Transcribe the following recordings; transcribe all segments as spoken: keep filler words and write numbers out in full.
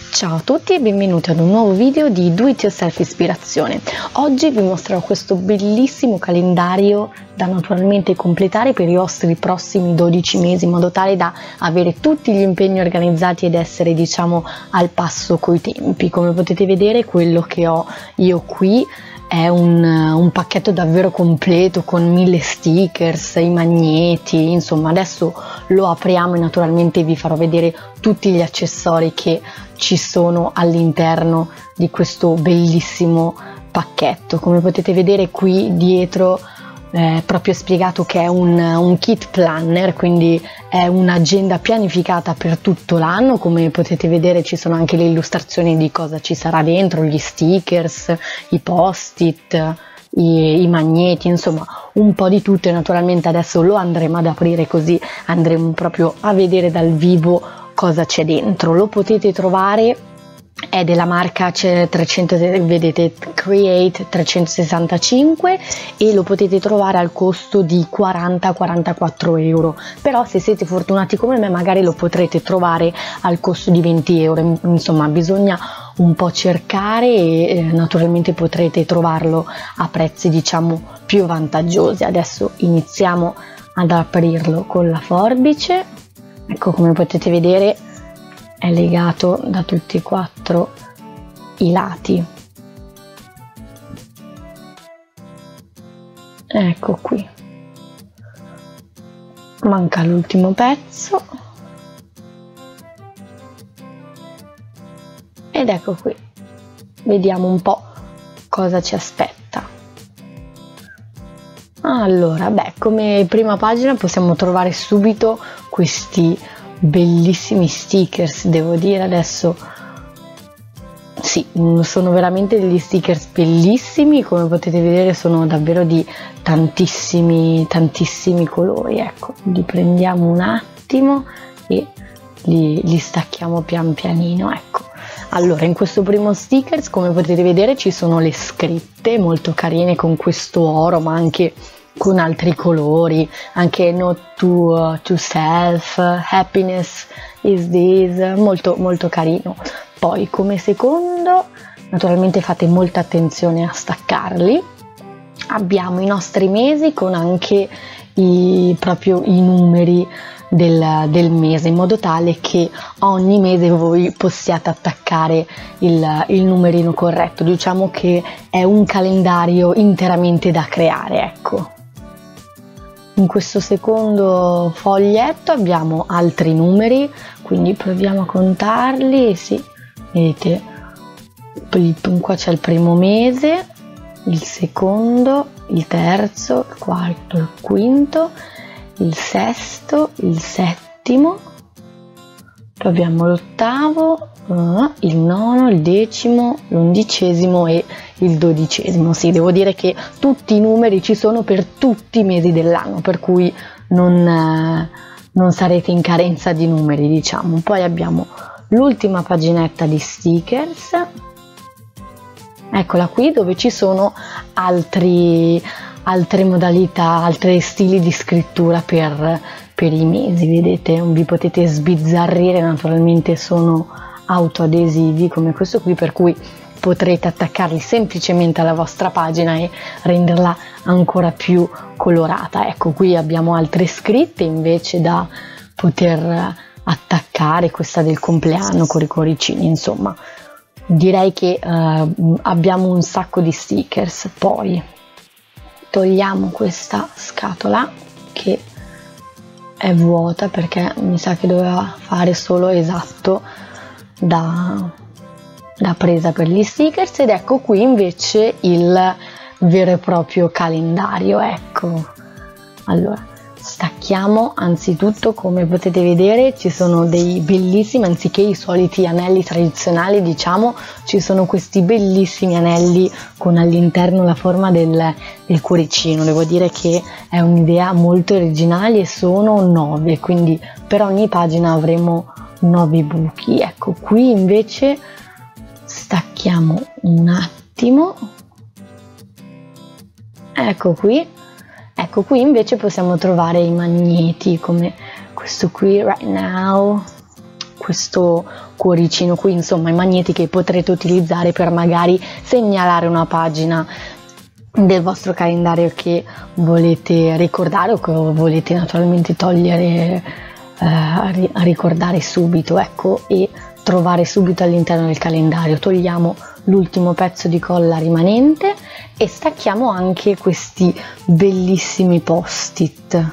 Ciao a tutti e benvenuti ad un nuovo video di Do It Yourself Ispirazione. Oggi vi mostrerò questo bellissimo calendario da naturalmente completare per i vostri prossimi dodici mesi, in modo tale da avere tutti gli impegni organizzati ed essere, diciamo, al passo coi tempi. Come potete vedere, quello che ho io qui è un, un pacchetto davvero completo con mille stickers, i magneti, insomma adesso lo apriamo e naturalmente vi farò vedere tutti gli accessori che ci sono all'interno di questo bellissimo pacchetto. Come potete vedere qui dietro è proprio spiegato che è un, un kit planner, quindi è un'agenda pianificata per tutto l'anno. Come potete vedere ci sono anche le illustrazioni di cosa ci sarà dentro, gli stickers, i post-it, i, i magneti, insomma un po' di tutto, e naturalmente adesso lo andremo ad aprire, così andremo proprio a vedere dal vivo cosa c'è dentro. Lo potete trovare, è della marca trecento, vedete, Create trecentosessantacinque, e lo potete trovare al costo di quaranta quarantaquattro euro, però se siete fortunati come me magari lo potrete trovare al costo di venti euro. Insomma bisogna un po' cercare e eh, naturalmente potrete trovarlo a prezzi, diciamo, più vantaggiosi. Adesso iniziamo ad aprirlo con la forbice. Ecco, come potete vedere è legato da tutti e quattro i lati. Ecco qui, manca l'ultimo pezzo ed ecco qui, vediamo un po' cosa ci aspetta. Allora, beh, come prima pagina possiamo trovare subito questi bellissimi stickers, devo dire. Adesso sì, sono veramente degli stickers bellissimi, come potete vedere sono davvero di tantissimi tantissimi colori. Ecco, li prendiamo un attimo e li, li stacchiamo pian pianino. Ecco, allora in questo primo stickers, come potete vedere, ci sono le scritte molto carine con questo oro, ma anche con altri colori, anche Note to, uh, to Self, Happiness is This, molto molto carino. Poi come secondo, naturalmente fate molta attenzione a staccarli, abbiamo i nostri mesi con anche i, proprio i numeri del, del mese, in modo tale che ogni mese voi possiate attaccare il, il numerino corretto. Diciamo che è un calendario interamente da creare, ecco. In questo secondo foglietto abbiamo altri numeri, quindi proviamo a contarli. Sì, vedete, qua c'è il primo mese, il secondo, il terzo, il quarto, il quinto, il sesto, il settimo, poi abbiamo l'ottavo, uh, il nono, il decimo, l'undicesimo e il dodicesimo. Sì, devo dire che tutti i numeri ci sono per tutti i mesi dell'anno, per cui non, eh, non sarete in carenza di numeri, diciamo. Poi abbiamo l'ultima paginetta di stickers, eccola qui, dove ci sono altri, altre modalità, altri stili di scrittura per, per i mesi. Vedete, vi potete sbizzarrire, naturalmente sono autoadesivi come questo qui, per cui potrete attaccarli semplicemente alla vostra pagina e renderla ancora più colorata. Ecco, qui abbiamo altre scritte invece da poter attaccare, questa del compleanno con i cuoricini. Insomma, direi che eh, abbiamo un sacco di stickers. Poi togliamo questa scatola che è vuota, perché mi sa che doveva fare solo, esatto, da la presa per gli stickers. Ed ecco qui invece il vero e proprio calendario. Ecco, allora stacchiamo. Anzitutto, come potete vedere, ci sono dei bellissimi, anziché i soliti anelli tradizionali, diciamo, ci sono questi bellissimi anelli con all'interno la forma del, del cuoricino. Devo dire che è un'idea molto originale, e sono nove, quindi per ogni pagina avremo nove buchi. Ecco, qui invece stacchiamo un attimo, ecco qui, ecco qui invece possiamo trovare i magneti, come questo qui, Right Now, questo cuoricino qui, insomma i magneti che potrete utilizzare per magari segnalare una pagina del vostro calendario che volete ricordare o che volete naturalmente togliere, eh, a ricordare subito, ecco, e trovare subito all'interno del calendario. Togliamo l'ultimo pezzo di colla rimanente e stacchiamo anche questi bellissimi post-it.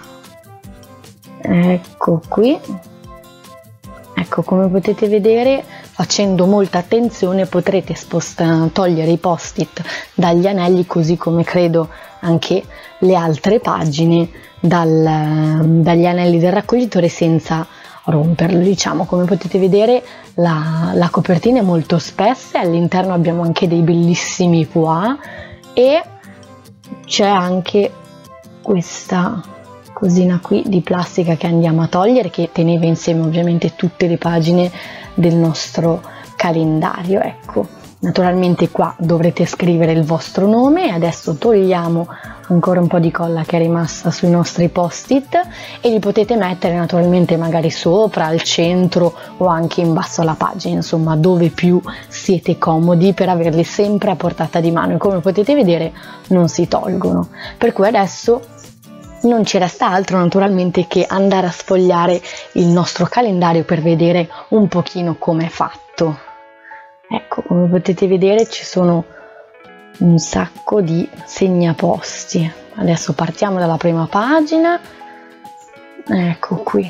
Ecco qui, ecco, come potete vedere, facendo molta attenzione potrete spostare, togliere i post-it dagli anelli, così come credo anche le altre pagine dal, dagli anelli del raccoglitore, senza romperlo. Diciamo, come potete vedere, la, la copertina è molto spessa e all'interno abbiamo anche dei bellissimi pois, e c'è anche questa cosina qui di plastica che andiamo a togliere, che teneva insieme ovviamente tutte le pagine del nostro calendario. Ecco, naturalmente qua dovrete scrivere il vostro nome. Adesso togliamo ancora un po' di colla che è rimasta sui nostri post-it e li potete mettere naturalmente magari sopra, al centro o anche in basso alla pagina, insomma dove più siete comodi, per averli sempre a portata di mano, e come potete vedere non si tolgono. Per cui adesso non ci resta altro naturalmente che andare a sfogliare il nostro calendario per vedere un pochino come è fatto. Ecco, come potete vedere ci sono un sacco di segnaposti. Adesso partiamo dalla prima pagina. Ecco qui,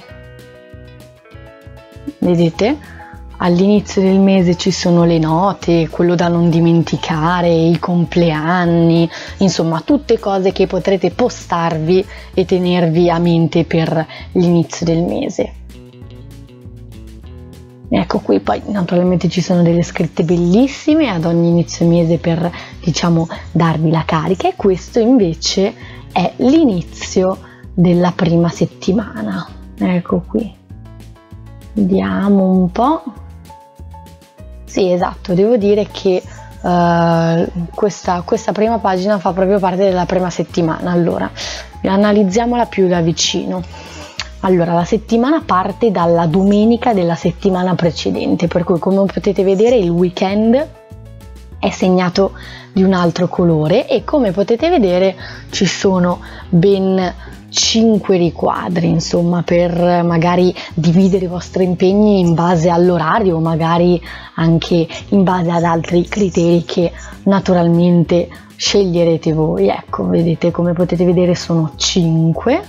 vedete? All'inizio del mese ci sono le note, quello da non dimenticare, i compleanni, insomma tutte cose che potrete postarvi e tenervi a mente per l'inizio del mese. Ecco qui, poi naturalmente ci sono delle scritte bellissime ad ogni inizio mese per, diciamo, darvi la carica, e questo invece è l'inizio della prima settimana. Ecco qui, vediamo un po'. Sì, esatto, devo dire che uh, questa, questa prima pagina fa proprio parte della prima settimana. Allora, analizziamola più da vicino. Allora, la settimana parte dalla domenica della settimana precedente, per cui come potete vedere il weekend è segnato di un altro colore, e come potete vedere ci sono ben cinque riquadri, insomma, per magari dividere i vostri impegni in base all'orario, o magari anche in base ad altri criteri che naturalmente sceglierete voi. Ecco, vedete, come potete vedere sono cinque.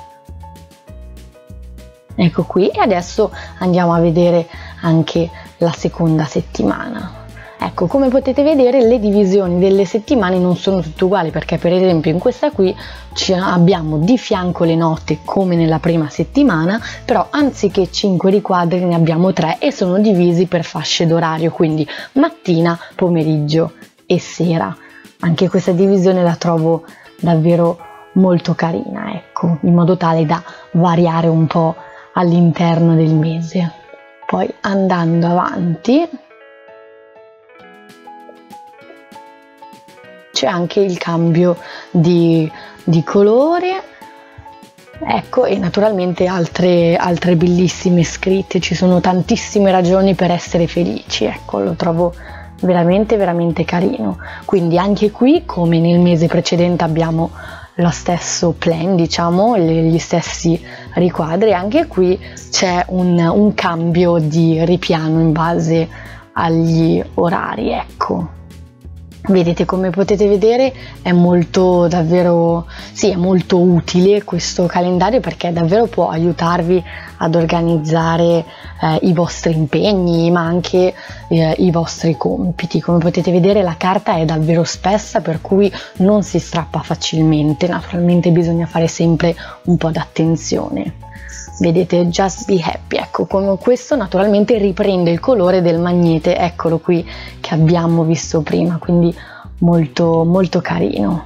Ecco qui, e adesso andiamo a vedere anche la seconda settimana. Ecco, come potete vedere le divisioni delle settimane non sono tutte uguali, perché per esempio in questa qui ci abbiamo di fianco le note come nella prima settimana, però anziché cinque riquadri ne abbiamo tre e sono divisi per fasce d'orario, quindi mattina, pomeriggio e sera. Anche questa divisione la trovo davvero molto carina, ecco, in modo tale da variare un po' all'interno del mese. Poi andando avanti c'è anche il cambio di, di colore, ecco, e naturalmente altre, altre bellissime scritte. Ci sono tantissime ragioni per essere felici, ecco, lo trovo veramente veramente carino. Quindi anche qui, come nel mese precedente, abbiamo lo stesso plan, diciamo, gli stessi riquadri. Anche qui c'è un, un cambio di ripiano in base agli orari, ecco. Vedete, come potete vedere è molto davvero, sì, è molto utile questo calendario, perché davvero può aiutarvi ad organizzare eh, i vostri impegni, ma anche eh, i vostri compiti. Come potete vedere la carta è davvero spessa, per cui non si strappa facilmente. Naturalmente bisogna fare sempre un po' d'attenzione. Vedete, just be happy, ecco, come questo naturalmente riprende il colore del magnete, eccolo qui, che abbiamo visto prima, quindi molto molto carino.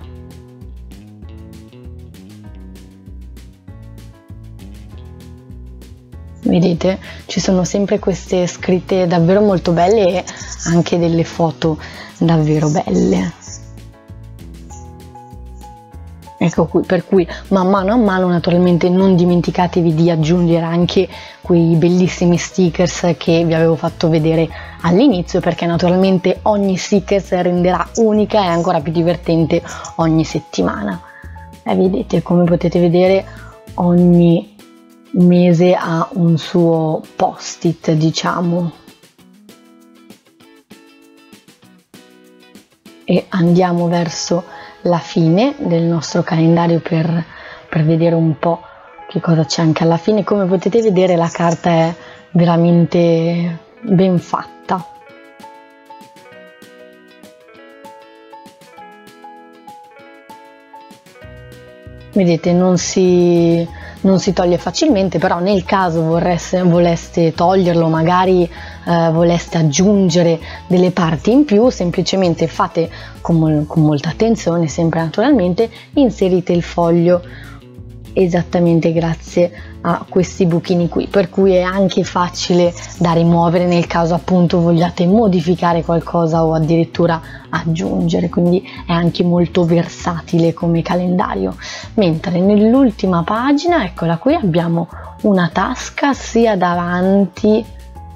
Vedete, ci sono sempre queste scritte davvero molto belle e anche delle foto davvero belle. Ecco qui, per cui man mano a mano naturalmente non dimenticatevi di aggiungere anche quei bellissimi stickers che vi avevo fatto vedere all'inizio, perché naturalmente ogni sticker renderà unica e ancora più divertente ogni settimana. E vedete, come potete vedere, ogni mese ha un suo post-it, diciamo. E andiamo verso la fine del nostro calendario per, per vedere un po' che cosa c'è anche alla fine. Come potete vedere, la carta è veramente ben fatta. Vedete, non si, non si toglie facilmente, però nel caso vorreste, voleste toglierlo, magari eh, voleste aggiungere delle parti in più, semplicemente fate con, con molta attenzione, sempre naturalmente, inserite il foglio esattamente grazie a questi buchini qui, per cui è anche facile da rimuovere nel caso appunto vogliate modificare qualcosa o addirittura aggiungere, quindi è anche molto versatile come calendario. Mentre nell'ultima pagina, eccola qui, abbiamo una tasca sia davanti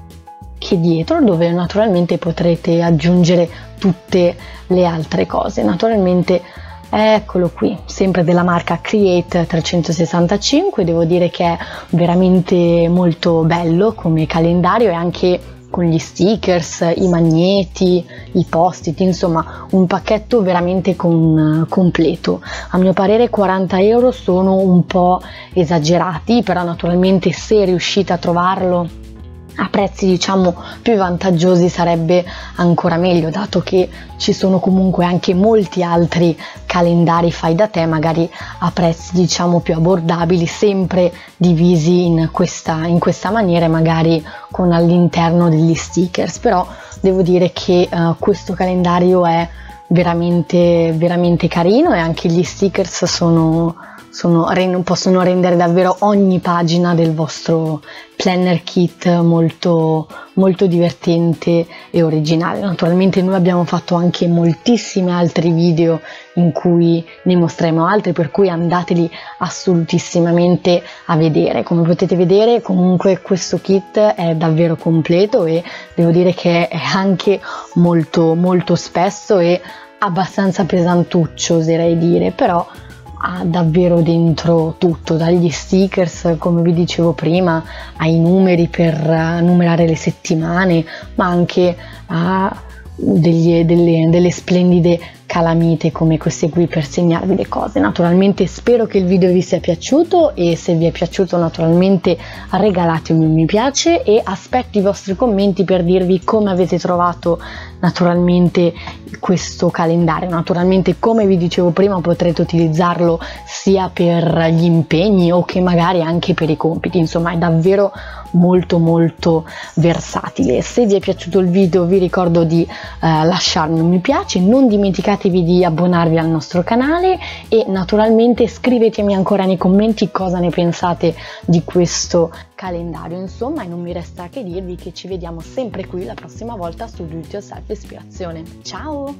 che dietro, dove naturalmente potrete aggiungere tutte le altre cose. Naturalmente eccolo qui, sempre della marca Create trecentosessantacinque, devo dire che è veramente molto bello come calendario, e anche con gli stickers, i magneti, i post-it, insomma un pacchetto veramente con, completo. A mio parere quaranta euro sono un po' esagerati, però naturalmente se riuscite a trovarlo a prezzi diciamo più vantaggiosi sarebbe ancora meglio, dato che ci sono comunque anche molti altri calendari fai da te, magari a prezzi diciamo più abbordabili, sempre divisi in questa, in questa maniera, magari con all'interno degli stickers. Però devo dire che uh, questo calendario è veramente veramente carino, e anche gli stickers sono Sono, possono rendere davvero ogni pagina del vostro planner kit molto, molto divertente e originale. Naturalmente noi abbiamo fatto anche moltissimi altri video in cui ne mostreremo altri, per cui andateli assolutissimamente a vedere. Come potete vedere, comunque questo kit è davvero completo, e devo dire che è anche molto molto spesso e abbastanza pesantuccio, oserei dire, però ha davvero dentro tutto, dagli stickers come vi dicevo prima, ai numeri per numerare le settimane, ma anche a degli, delle, delle splendide calamite come queste qui per segnarvi le cose. Naturalmente spero che il video vi sia piaciuto, e se vi è piaciuto naturalmente regalatemi un mi piace, e aspetto i vostri commenti per dirvi come avete trovato naturalmente questo calendario. Naturalmente, come vi dicevo prima, potrete utilizzarlo sia per gli impegni o che magari anche per i compiti, insomma è davvero molto molto versatile. Se vi è piaciuto il video vi ricordo di eh, lasciarmi un mi piace, non dimenticatevi di abbonarvi al nostro canale, e naturalmente scrivetemi ancora nei commenti cosa ne pensate di questo calendario. Insomma, e non mi resta che dirvi che ci vediamo sempre qui la prossima volta su Do It Yourself Ispirazione. Ciao!